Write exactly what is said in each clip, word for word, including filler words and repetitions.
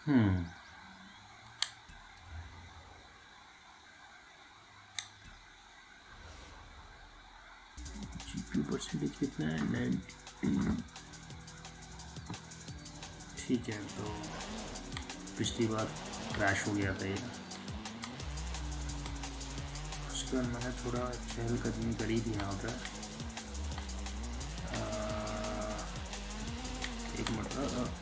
Hmm. GPU percentage कितना है? Ninety. ठीक है, तो पिछली बार क्रैश हो गया था ये। उसके बाद मैंने थोड़ा चहलकदमी करी थी यहाँ पर। एक minute.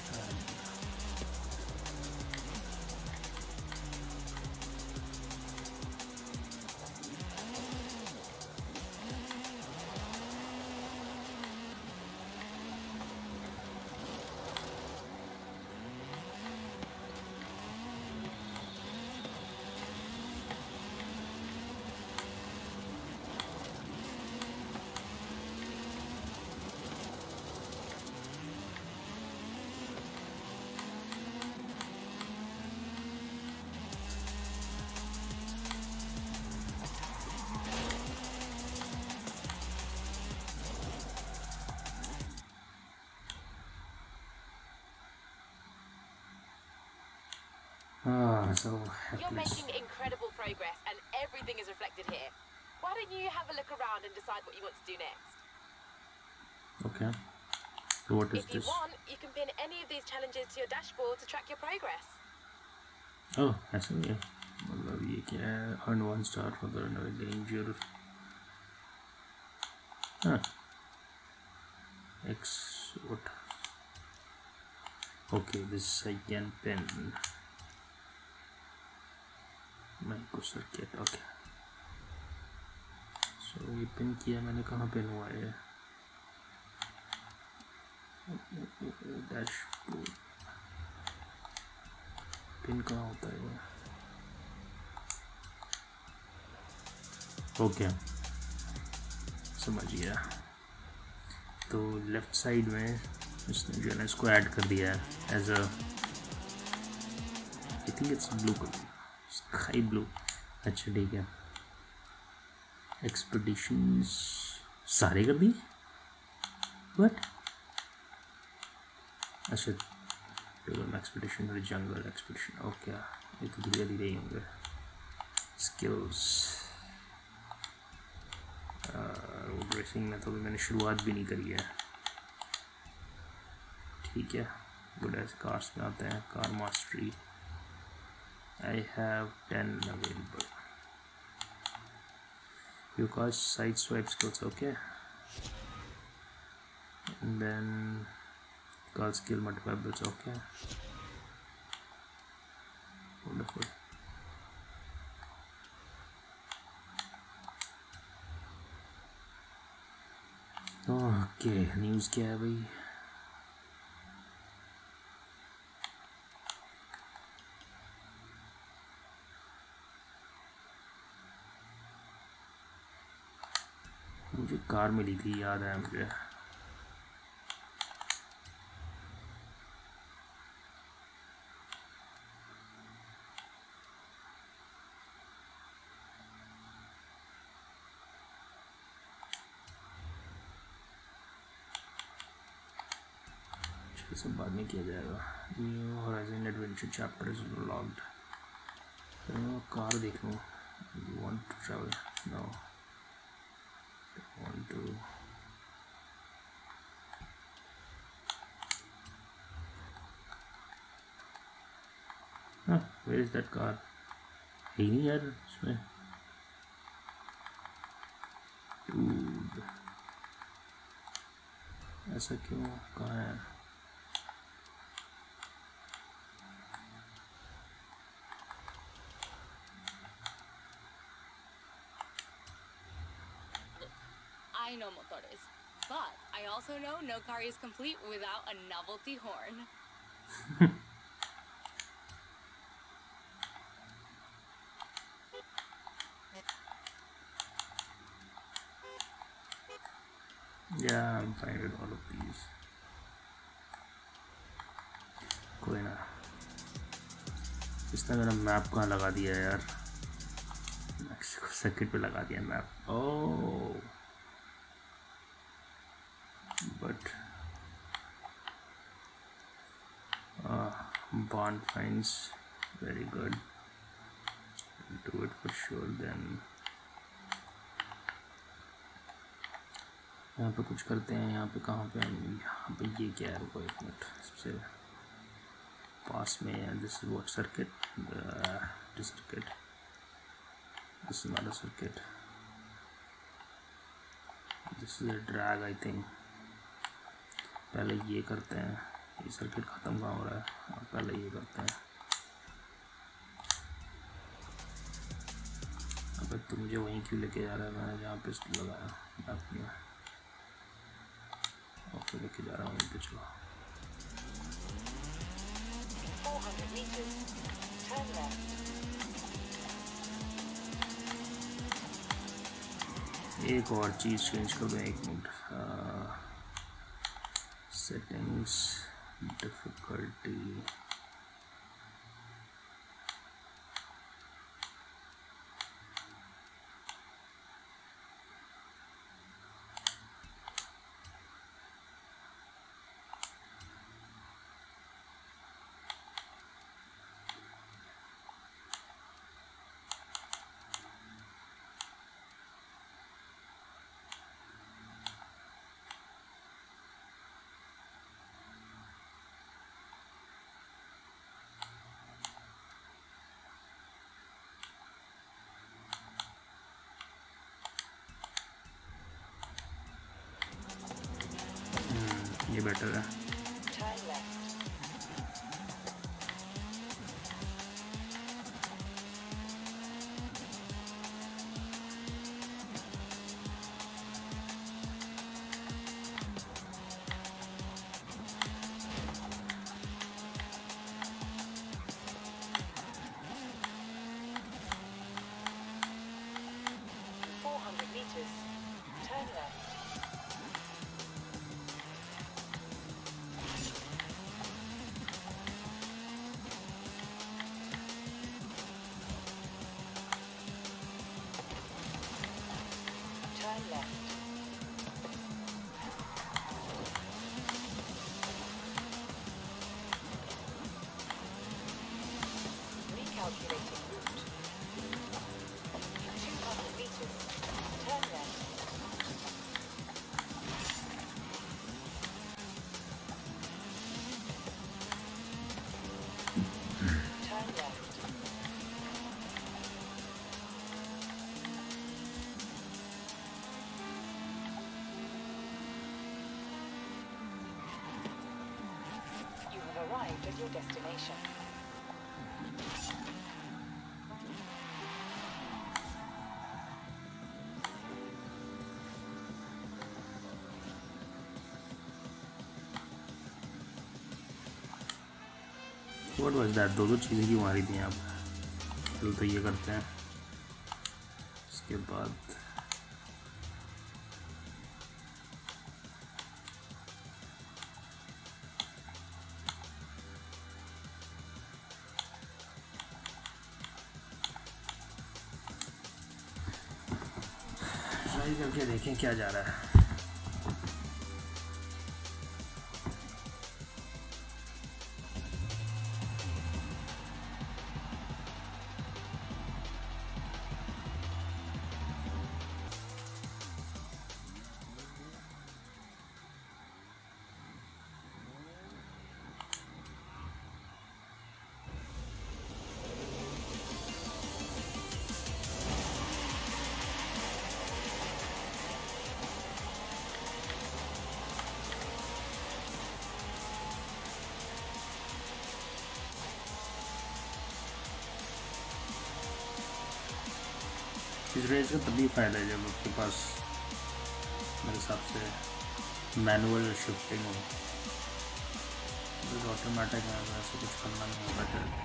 Ah, so You're making incredible progress and everything is reflected here. Why don't you have a look around and decide what you want to do next? Okay. So what is if you this? want, you can pin any of these challenges to your dashboard to track your progress. Oh, ऐसा ही है। मतलब ये क्या है? Earn one star for the danger. Huh. X what? Okay, this I can pin. Micro circuit. Okay. So ये pin किया मैंने, कहाँ पिन हुआ है? डैशबोर्ड पिन कहाँ होता है? ओके, समझ गया। तो लेफ्ट साइड में इसने जो है ना इसको ऐड कर दिया है as a, I think it's blue colour, sky blue. अच्छा ठीक है। एक्सपेडिशंस सारे कर दिए? व्हाट? अच्छा, एक्सपेडिशन और जंगल एक्सपेडिशन। ओके, ये तो धीरे धीरे ही होंगे। स्किल्स रोड रेसिंग में तो भी मैंने शुरुआत भी नहीं करी है। ठीक है, गुड। ऐसे कार्स में आते हैं, car mastery. I have ten available. Your car's side swipe skills, okay. And then car skill multipliers, okay. Wonderful. Okay, news क्या है भाई? मुझे कार मिली थी, याद है मुझे। ये सब बाद में किया जाएगा। New Horizon adventure chapter is logged. तो कार देख लूँ। You want to travel? No, want to huh, where is that car? है ही नहीं यार इसमें। Dude, ऐसा क्यों? कहाँ है? I know motores, but I also know no car is complete without a novelty horn. Yeah, I'm fine with all of these. कोई ना। इसने मेरा मैप कहाँ लगा दिया यार? मैक्सिको सर्किट पे लगा दिया map. Oh, but barn finds, very good, do it for sure. Then यहाँ पे कुछ करते हैं, यहाँ पे कहाँ पे हम, यहाँ पे ये क्या है, रुको एक मिनट, सबसे पास में है, this is what circuit, this circuit, this is not a circuit, this is a drag I think. पहले ये करते हैं, ये सर्किट ख़त्म कहाँ हो रहा है, और पहले ये करते हैं। अब तू मुझे वहीं क्यों लेके जा रहा है, मैंने जहाँ पे लगाया मैप में, ओके लेके जा रहा हूँ वहीं पे, चलो। four hundred meters, turn left. एक और चीज़ चेंज कर दूँ, एक मिनट, सेटिंग्स, डिफ़िकल्टी, ये बेटर है। Turn left. four hundred meters, turn left. Turn left. Recalculating route. two hundred meters. Turn left. Turn left. You have arrived at your destination. What was that, दो दो चीज़ें क्यों मारी थी आप। चलो तो ये करते हैं, इसके बाद ट्राई करके देखें क्या जा रहा है। इस रेंज का तभी फ़ायदा है जब आपके पास मेरे हिसाब से मैनुअल शिफ्टिंग हो, ऑटोमेटिक है, वैसे कुछ करना नहीं होता शायद।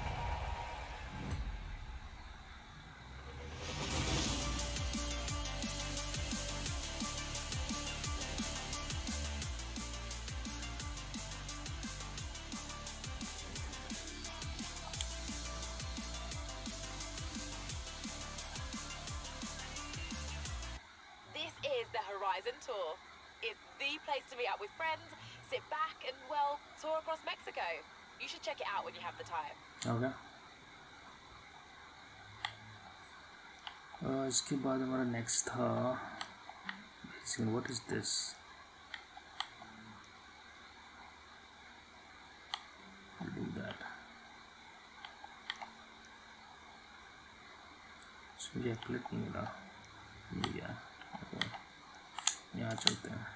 Tour. It's the place to meet up with friends, sit back and, well, tour across Mexico. You should check it out when you have the time. Okay. uh, इसके बाद हमारा नेक्स्ट था what is this do that मुझे click नहीं मिला मिल गया यहाँ चलते हैं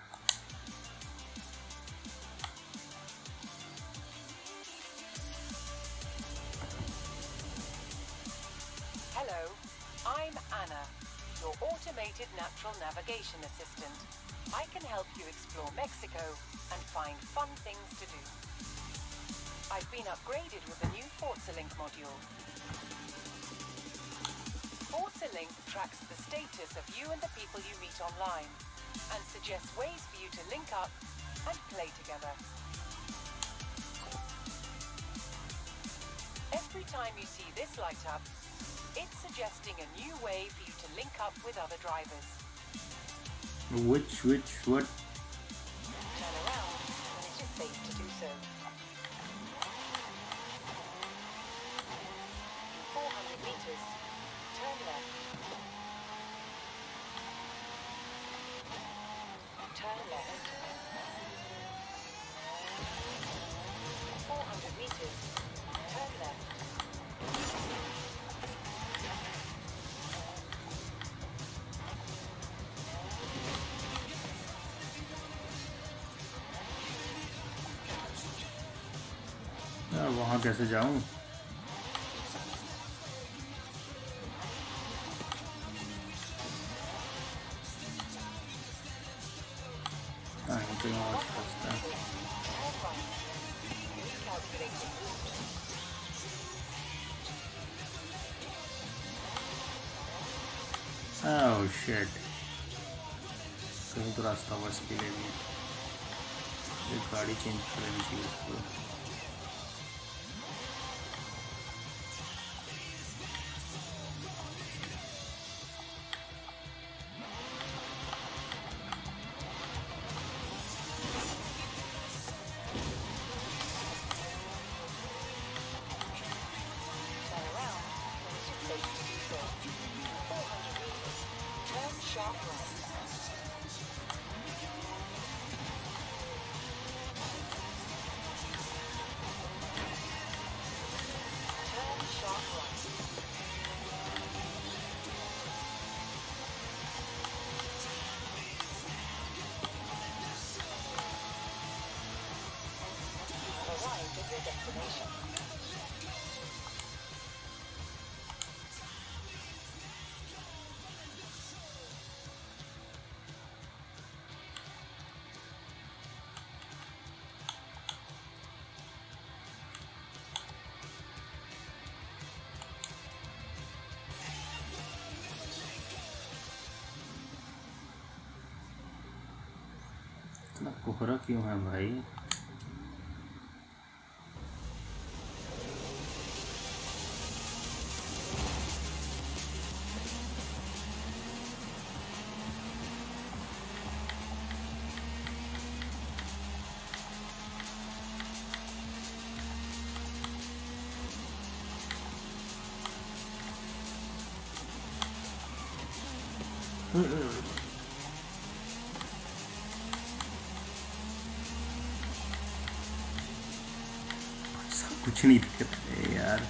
Hello, I'm Anna, your automated natural navigation assistant. I can help you explore Mexico and find fun things to do. I've been upgraded with the new Forza Link module. Forza Link tracks the status of you and the people you meet online and suggests ways for you to link up and play together. Every time you see this light up, it's suggesting a new way for you to link up with other drivers. Which, which, what? Turn around when it is safe to do so. In four hundred meters, turn left. Turn left. In four hundred meters, turn left. वहाँ कैसे जाऊँ? Oh shit! कहीं तो रास्ता बस के लिए भी एक गाड़ी चेंज कर लेनी चाहिए उसको. इतना कोहरा क्यों है भाई? कुछ नहीं दिख रहा है यार.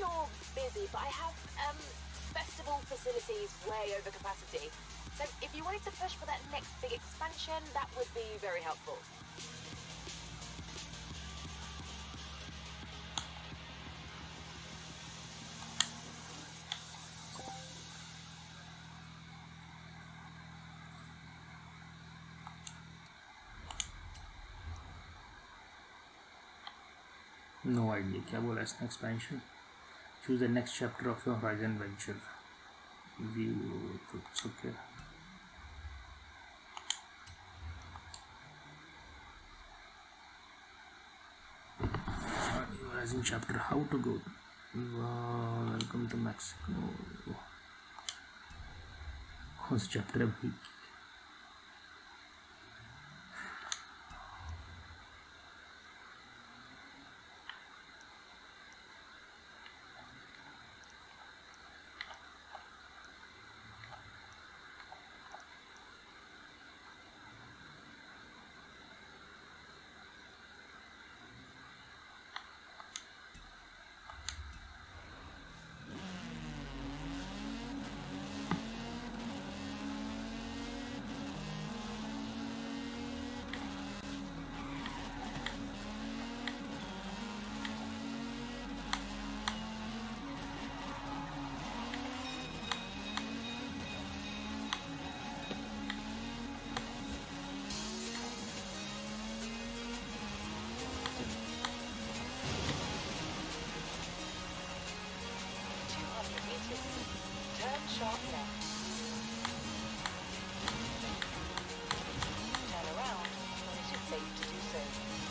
you're busy, but I have um, festival facilities way over capacity. So if you wanted to push for that next big expansion, that would be very helpful. No idea क्या बोला इसने expansion. Choose the next chapter of your Horizon venture. View, it's okay. Horizon chapter, how to go. Wow, welcome to Mexico. What's chapter अभी? Sharp left. Turn around when it is safe to do so.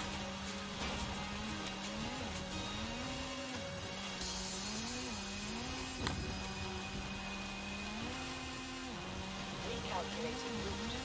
Recalculating route.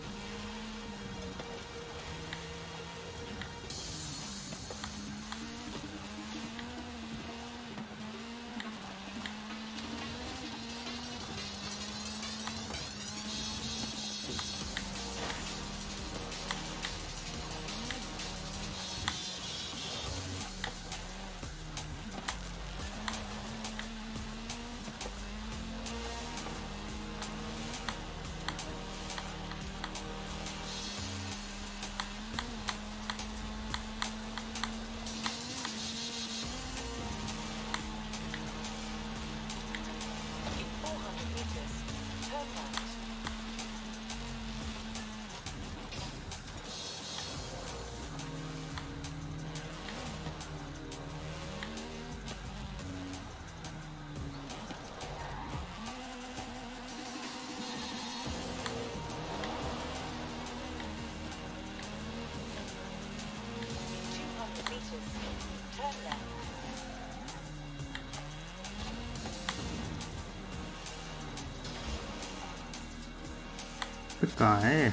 कहाँ है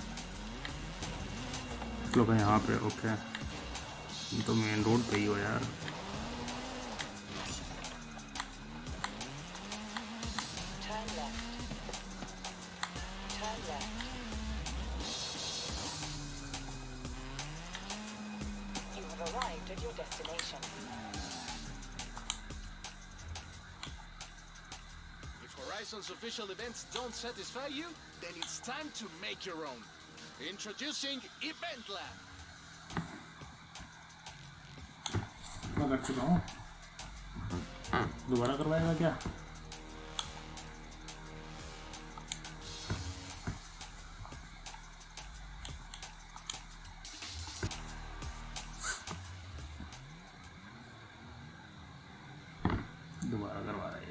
लोग यहाँ पे? Okay, तो main road पे ही हो यार. Official events don't satisfy you, then it's time to make your own. Introducing Event Lab. मैं कर चुका हूँ. दोबारा करवाएगा क्या? दोबारा करवा रहा है.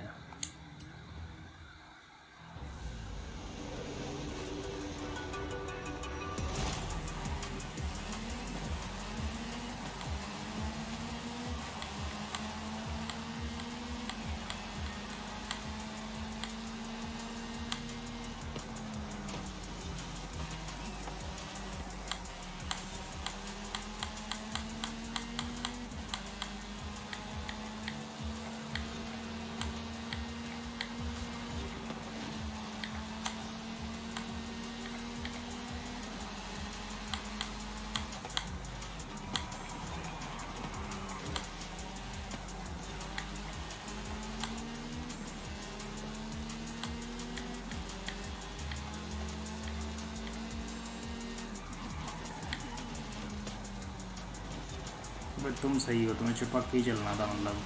तुम सही हो, तुम्हें चिपक के ही चलना था मतलब।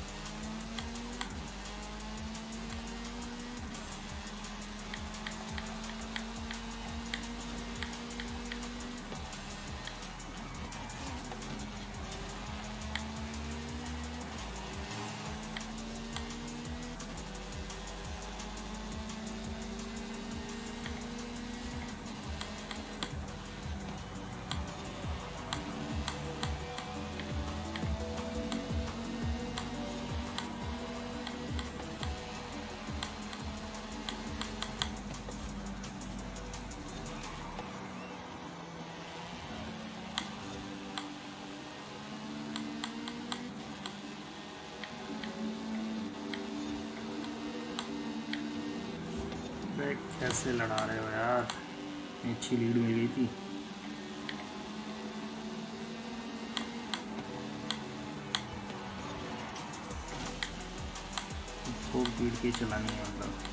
कैसे लड़ा रहे हो यार, अच्छी लीड मिल गई थी। खूब भीड़ के चलानी है मतलब।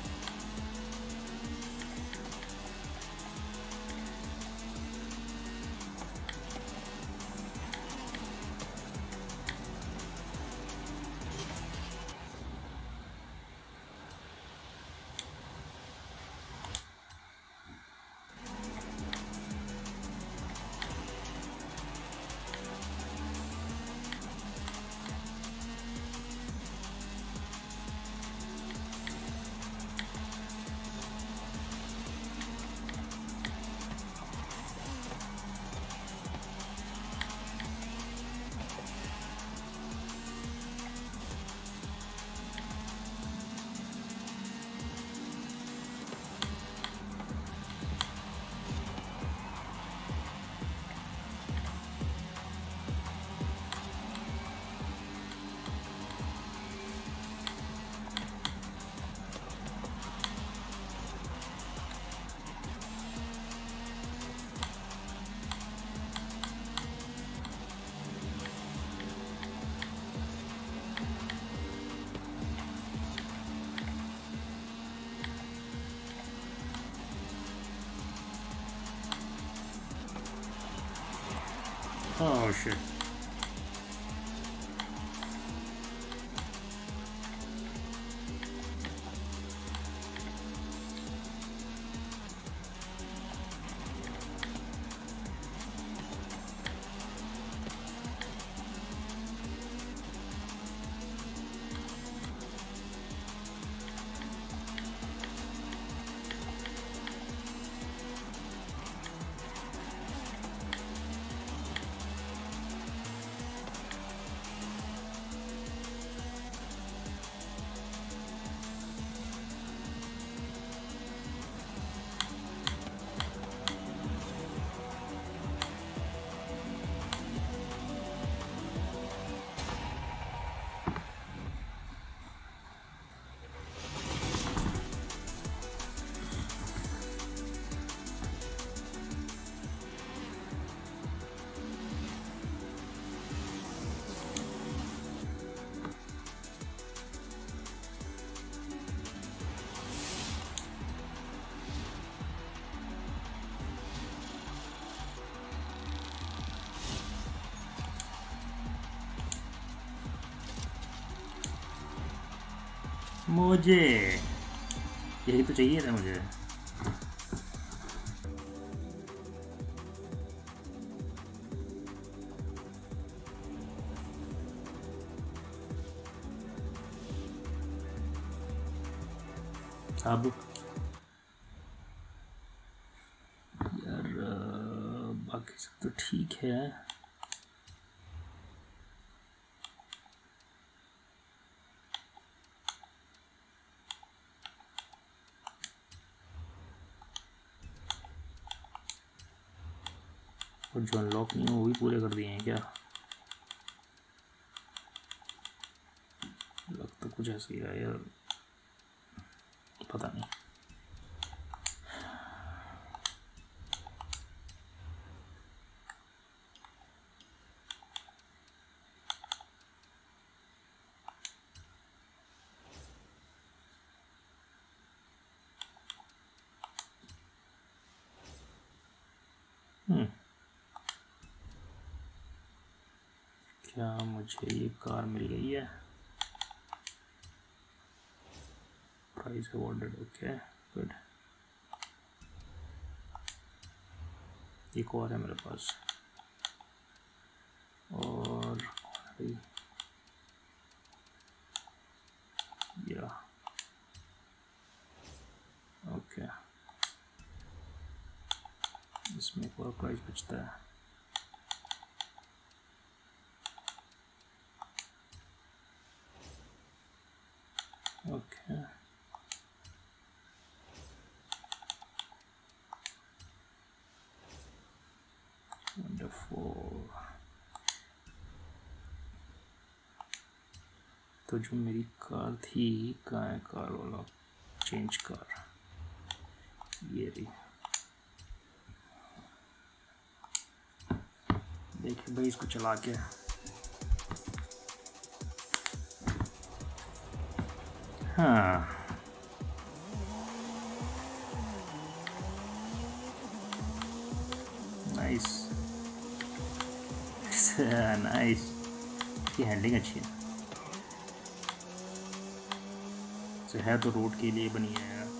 Oh shit. मुझे यही तो चाहिए था मुझे। अब यार बाकी सब तो ठीक है। और जो अनलॉक नहीं है वो भी पूरे कर दिए हैं क्या? लग तो कुछ ऐसे ही रहा है यार, पता नहीं। हम्म क्या मुझे ये कार मिल गई है? Prize awarded, okay good. एक और है मेरे पास, और या ओके, इसमें एक और प्राइस बचता है। Okay wonderful. तो जो मेरी कार थी, कहाँ है कार वाला? चेंज कार, ये रही। देखिए भाई इसको चला के, हाँ नाइस नाइस, इसकी हैंडलिंग अच्छी है। से है तो रोड के लिए बनी है यार।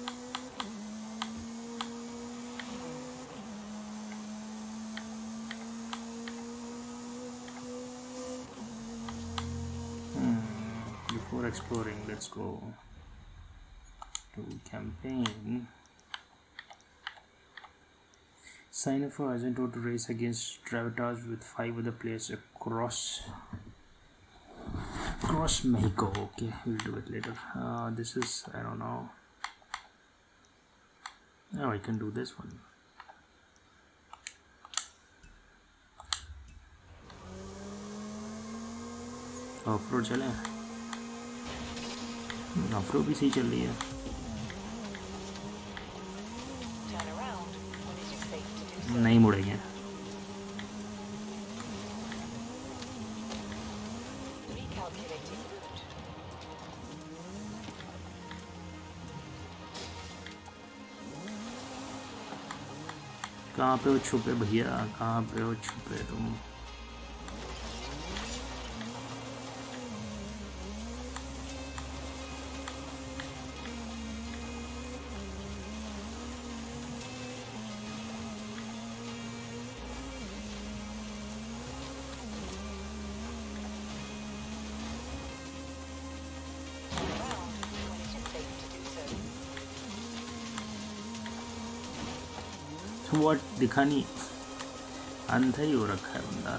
Before exploring, let's go to campaign. Sign up for Agent to race against Travitas with five other players across across Mexico. Okay, we'll do it later. Uh, this is, I don't know. Oh, I can do this one. Off road चले, off road भी सही चल रही है। नहीं मुड़ेंगे। कहाँ पे हो छुपे भैया, कहाँ पे हो छुपे तुम? व्हाट दिखा नहीं, अंधा ही हो रखा है बंदा।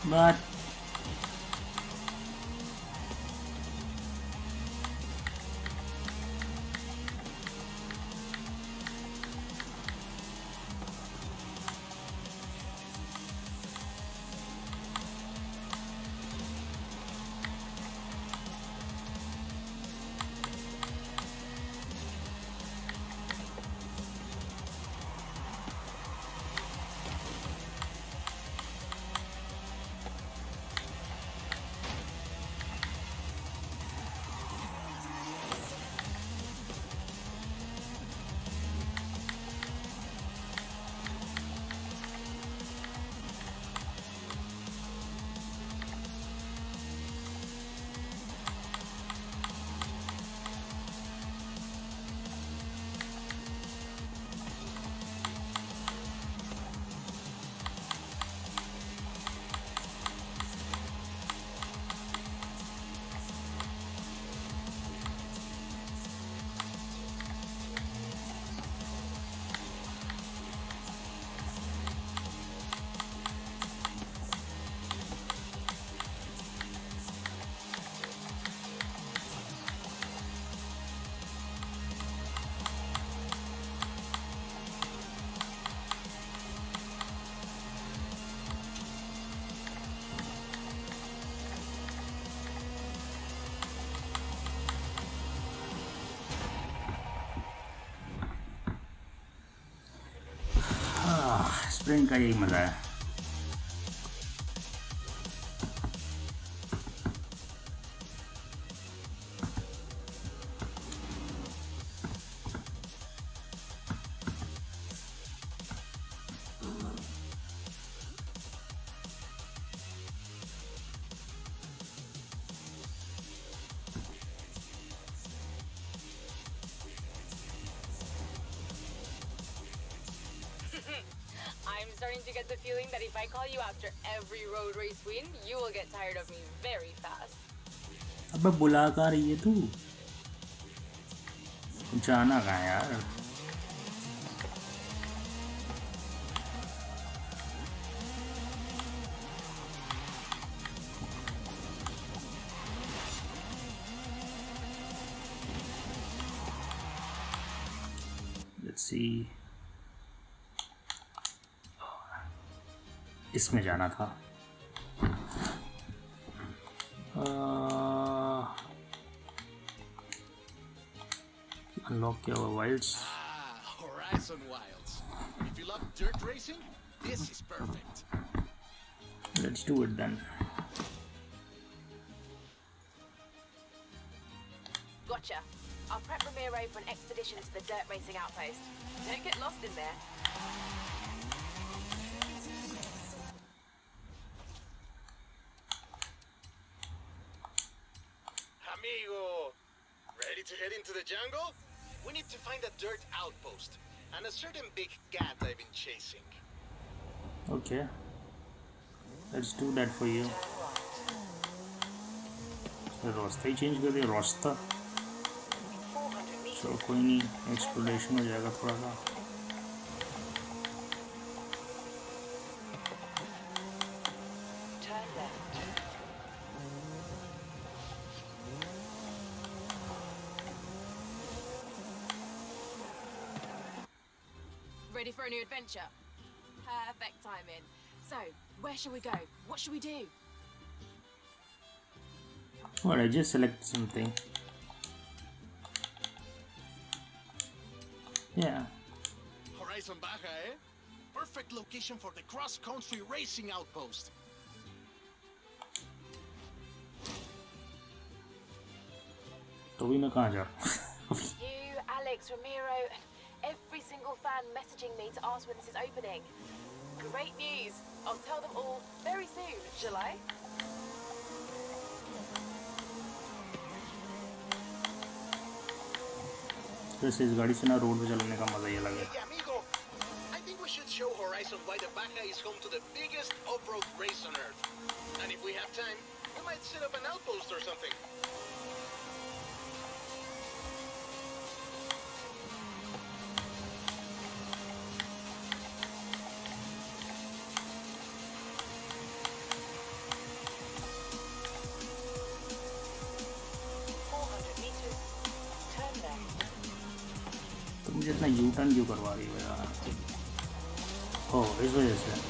But स्प्रिंट का यही मजा है। I'm starting to get the feeling that if I call you after every road race win, you will get tired of me very fast. अबे बुला कर रही है तू? जाना कहाँ यार? Let's see. इसमें जाना था। अनलॉक किया हुआ Wilds. Ah, Horizon Wilds. If you love dirt racing, this is perfect. Let's do it then. Gotcha. I'll prep Ramiro for an expedition to the dirt racing outpost. Don't get lost in there. Amigo, ready to head into the jungle? We need to find a dirt outpost and a certain big cat I've been chasing. Okay. Let's do that for you. रास्ता ही change कर दिया रास्ता। चलो कोई नहीं, exploration हो जाएगा थोड़ा सा। Ready for a new adventure? Perfect timing. So, where should we go? What should we do? Well, I just select something. Yeah. Horizon Baja, eh? Perfect location for the cross-country racing outpost. तो भी मैं कहाँ जा? You, Alex, Ramiro, and every single fan messaging me to ask when this is opening. Great news! I'll tell them all very soon, shall I? वैसे इस गाड़ी से ना रोड पे चलने का मजा ही अलग है। Hey, amigo, I think we should show Horizon why the Baja is home to the biggest off-road race on Earth. And if we have time, we might set up an outpost or something. मुझे इतना U turn क्यों करवा रही है यार? ओह इस वजह से।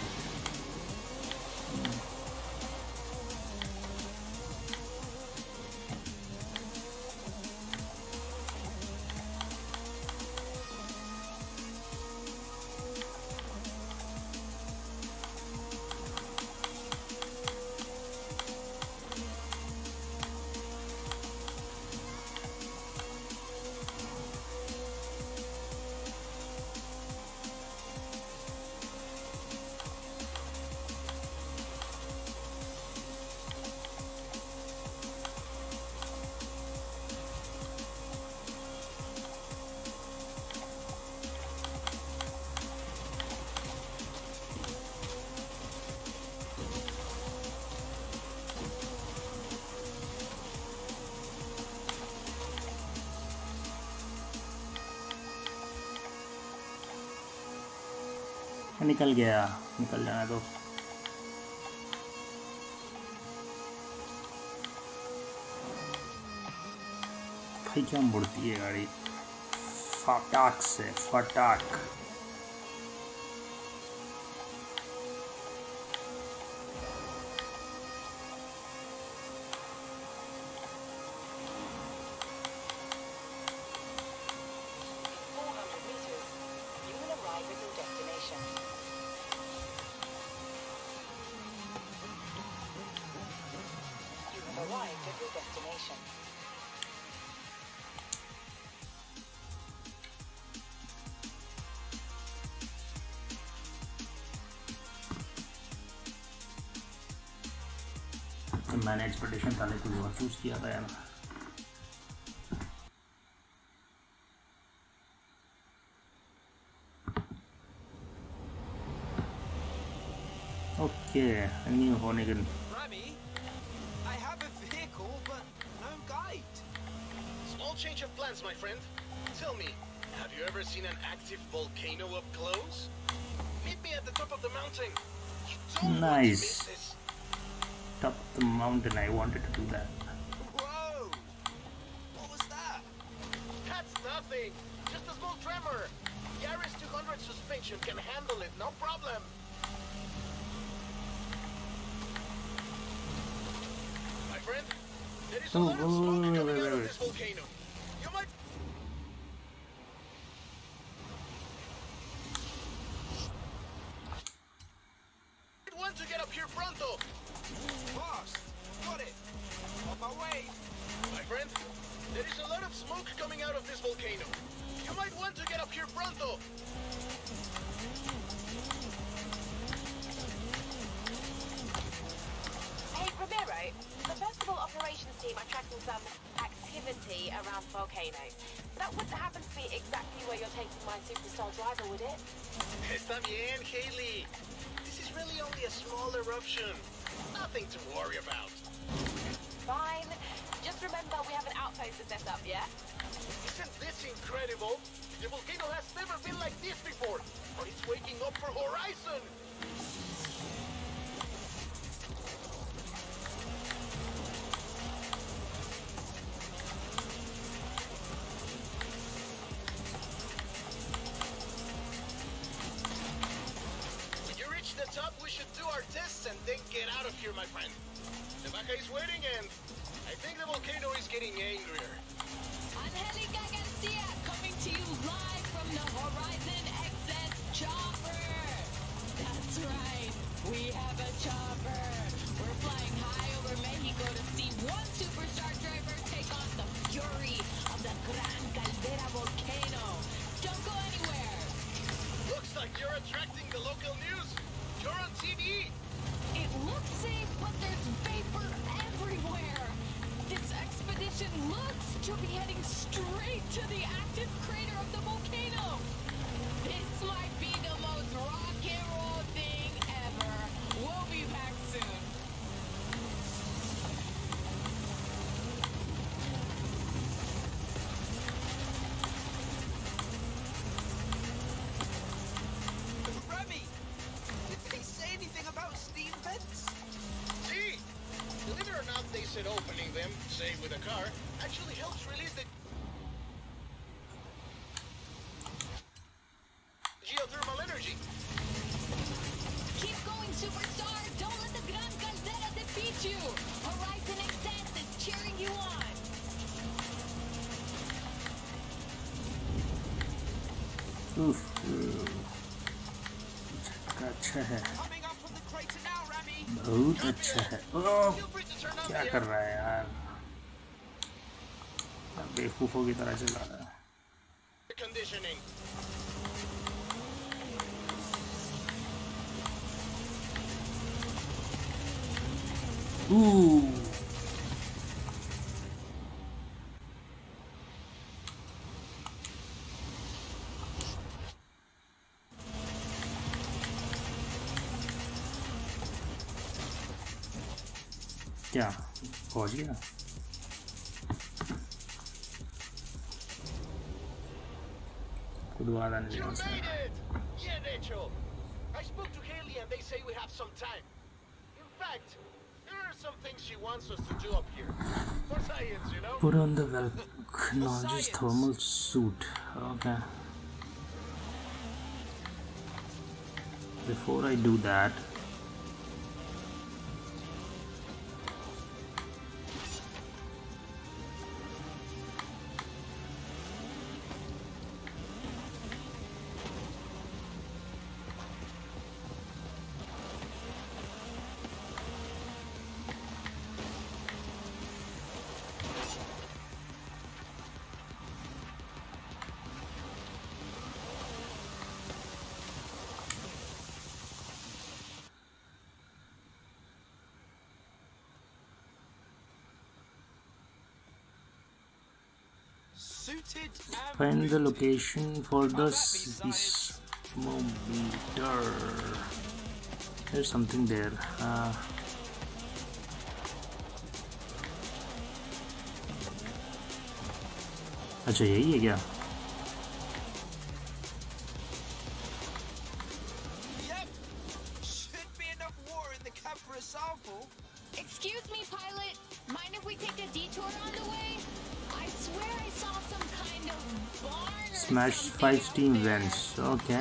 निकल गया, निकल जाना दो। भाई क्या मुड़ती है गाड़ी, फटाक से फटाक। मैंने एक्सपेक्टेशन था कुछ और चूज किया था यार। ओके न्यू होने के I have a vehicle but no guide. Small change of plans, my friend. Tell me, have you ever seen an active volcano up close? Meet me at the top of the mountain. You don't Nice. want to miss this. Top of the mountain, I wanted to do that. Whoa! What was that? That's nothing. Just a small tremor. Yaris two hundred suspension can handle it, no problem. My friend, there is a Oh, lot of wait, smoke wait, coming wait, out of wait. this volcano. You might... want to get up here pronto. Boss, got it. On my way. My friend, there is a lot of smoke coming out of this volcano. You might want to get up here pronto. Hey, Ramiro, the Festival Operations team are tracking some activity around the volcano. That wouldn't happen to be exactly where you're taking my superstar driver, would it? Está bien, Haley. This is really only a small eruption. Nothing to worry about. Fine. Just remember we have an outpost to set up, yeah? Isn't this incredible? The volcano has never been like this before, but it's waking up for Horizon. When you reach the top, we should do our tests and then get out of here, my friend. The Baja is waiting, and I think the volcano is getting angrier. Angelica Garcia coming to you live from the Horizon X S chopper. That's right, we have a chopper. We're flying high over Mexico to see one superstar driver take on the fury of the Gran Caldera volcano. Don't go anywhere. Looks like you're attracting the local news. You're on T V. It looks safe, but there's vapor everywhere. This expedition looks to be heading straight to the active crater of the volcano. This might be the most rock and roll thing ever. We'll be back soon. Remy, did they say anything about steam vents? See? Believe it or not, they said opening them, say with a car, actually helps release the... energy. Keep going, superstar. Don't let the Gran Caldera defeat you. Horizon Excess is cheering you on. Oof. अच्छा है, Coming up from the crater now, Rami. बहुत अच्छा है। ओह, Feel free to turn up क्या here. कर रहा है यार, क्या बेवकूफों की तरह चला रहा है। Conditioning. Ooh. क्या पहुंच गया? खुद वादा नहीं You दिया उसने। made it! Yeah, Rachel. I spoke to Haley and they say we have some time. In fact, there are some things she wants us to do up here. For science, you know? Put on the Velcnologist thermal suit. Okay. Before I do that, Suited and find the booted. location for the Oh, that'd be seismometer. There's something there. Uh, अच्छा यही है क्या? Yep. Should be enough water in the cab for a sample. Excuse me, pilot. Mind if we take a detour on the way? I swear I saw some kind of barn or Smash something five out steam there. vents. Okay.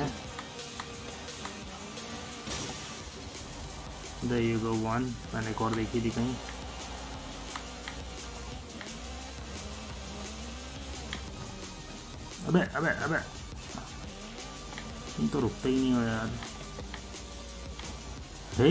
There you go one. मैंने एक और देखी थी कहीं. अबे अबे अबे तुम तो रुकते ही नहीं हो यार. हे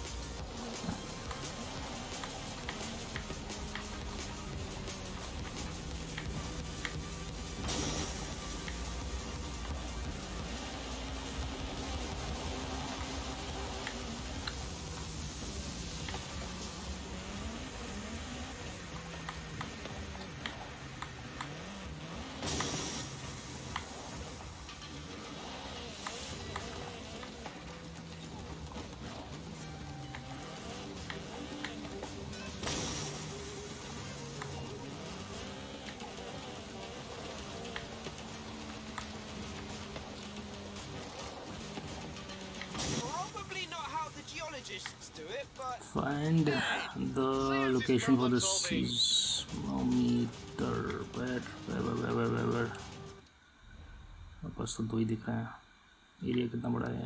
Probably not how the geologists do it, but find the location for the seismometer. Where where where where where where? मेरे पास तो दो ही दिख रहे हैं. एरिया कितना बड़ा है?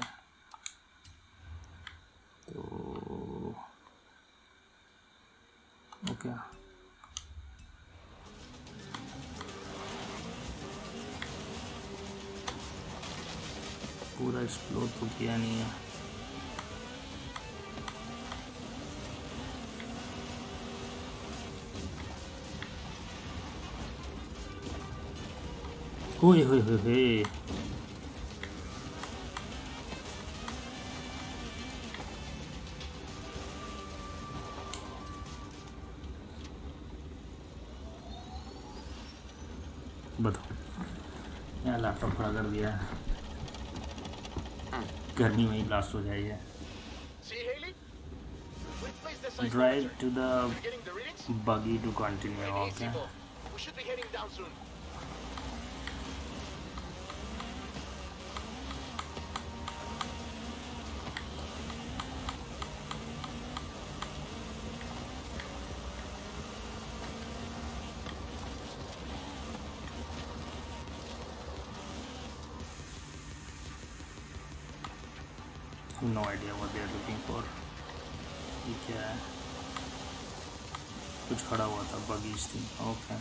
तो ओके. पूरा एक्सप्लोर तो किया नहीं है. ओए होए होए होए. बताओ यहाँ लैपटॉप खड़ा कर दिया है. गर्मी में ही ब्लास्ट हो जाएगी. See, Haley? We placed the seismometer. Drive to the Are you getting the readings? buggy to continue. Maybe Okay. Easy, we should be heading down soon. No idea what they are looking for. ये क्या है? कुछ खड़ा हुआ था, buggies थी. Okay.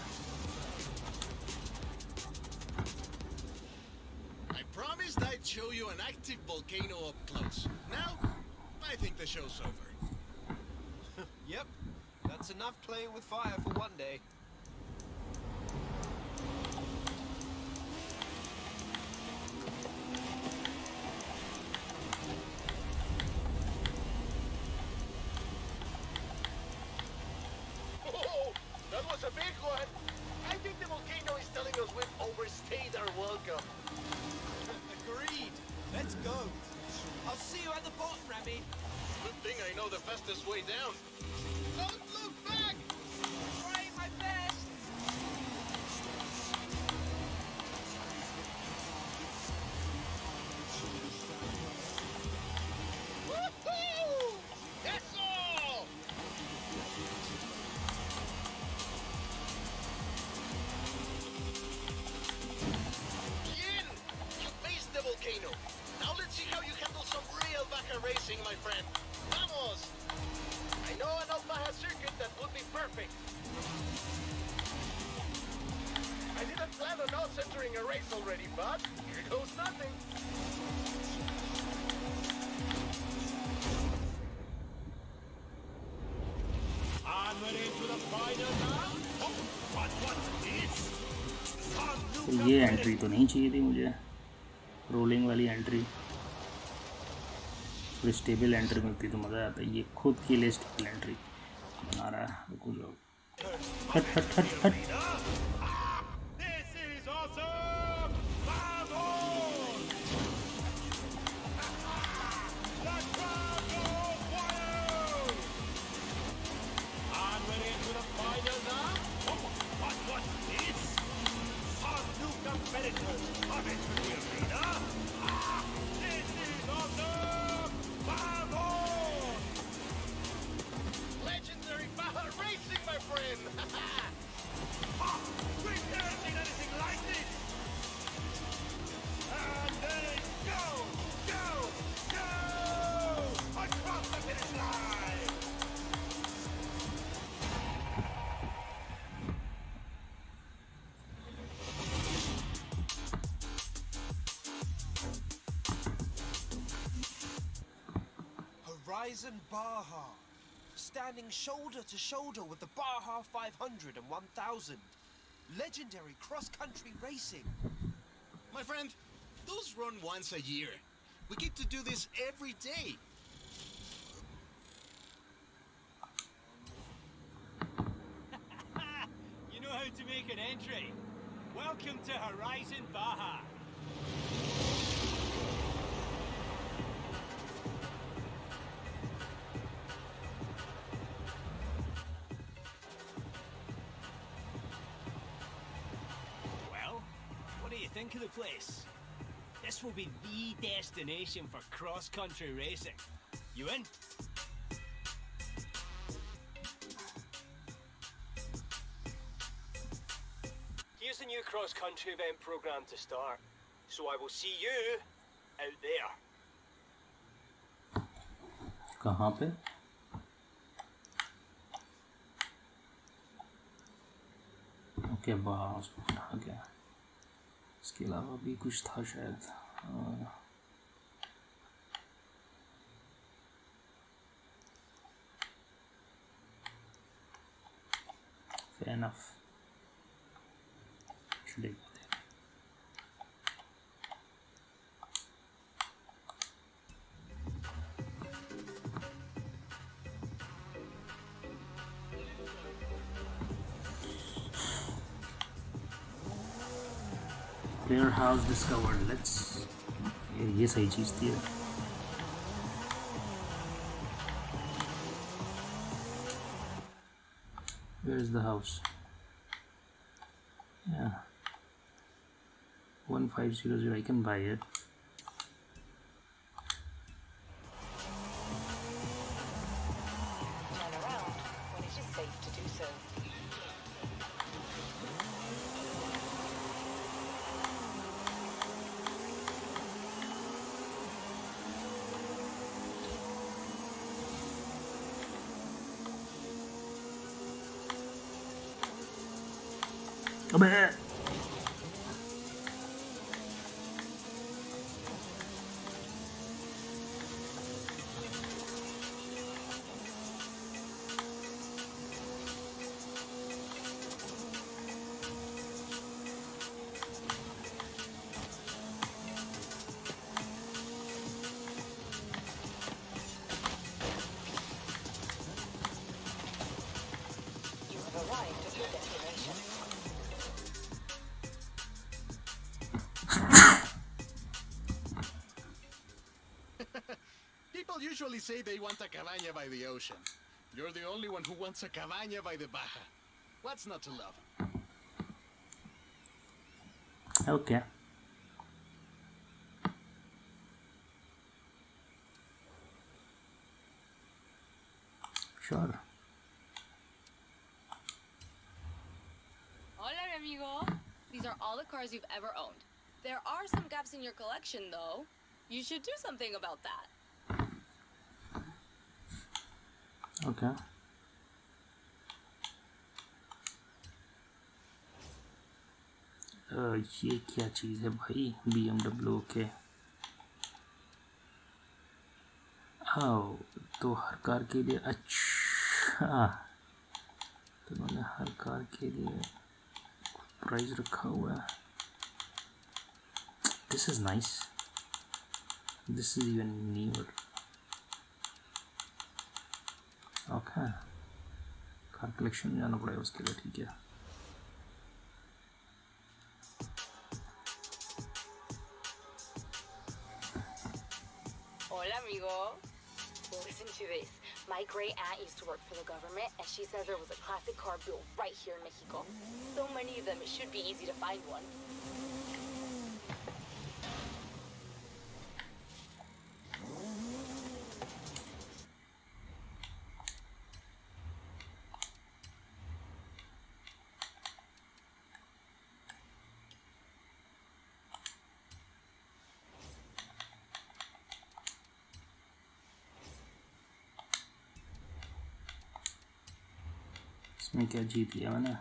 I promised I'd show you an active volcano up close. Now, I think the show's over. Yep, that's enough playing with fire for one day. Whoa, that was a big one. I think the volcano is telling us we've overstayed our welcome. Agreed. Let's go. I'll see you at the bottom, Remy. Good thing I know the fastest way down. Don't look back! Trying my best. Woohoo! That's all! Bien! You faced the volcano. Now let's see how you handle some real Baja racing, my friend. Vamos! I know an Baja circuit that would be perfect. I didn't plan on us entering a race already, but here goes nothing. Onward into the final now. Oh, what, what is? तो ये entry तो नहीं चाहिए थी मुझे, rolling वाली entry. थोड़ी stable entry मिलती तो मज़ा आता. ये खुद के लिए स्टेबल एंट्री बना रहा है. रुको जाओ. हट हट हट हट. This is awesome! Vamos! The crowd goes wild! Onward into the final now. Oh, what, what is? Our new competitors come into the arena. Ah, this is awesome! Vamos! Legendary Baja racing, my friend! Ah, we've never seen anything like this! And they go, go, go! Across the finish line! Horizon Baja. Standing shoulder to shoulder with the Baja five hundred and one thousand. Legendary cross-country racing. My friend, those run once a year. We get to do this every day. You know how to make an entry. Welcome to Horizon Baja. Well, what do you think of the place? This will be the destination for cross-country racing. You in? Here's the new cross-country event program to start. So I will see you out there. कहाँ पे? Okay बस आ गया. इसके अलावा भी कुछ था शायद. Fair enough. Should I go there? Player house discovered. Let's. ये सही चीज़ थी. Where is the house? Yeah. one five zero zero. I can buy it. Turn around when it is safe to do so. अबे You have arrived at your destination. People usually say they want a cabaña by the ocean. You're the only one who wants a cabaña by the Baja. What's not to love? Okay. Sure. Hola, amigo. These are all the cars you've ever owned. There are some gaps in your collection, though. You should do something about that. Okay. uh, ये क्या चीज़ है भाई? B M W के आओ तो हर car के लिए अच्छा तो उन्होंने हर कार के लिए प्राइस रखा हुआ है. This is nice. This is even newer. Okay car collection में जाना पड़ेगा उसके लिए. ठीक है. Hola, amigo. Listen to this. My great aunt used to work for the government, and she says there was a classic car built right here in Mexico. So many of them, it should be easy to find one. इसमें क्या जीत लिया मैंने?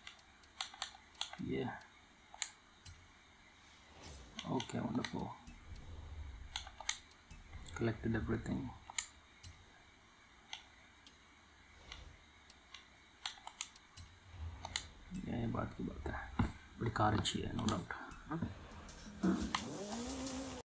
ये okay wonderful. Collected everything. ये बात की बात है. बड़ी कार अच्छी है नो डाउट.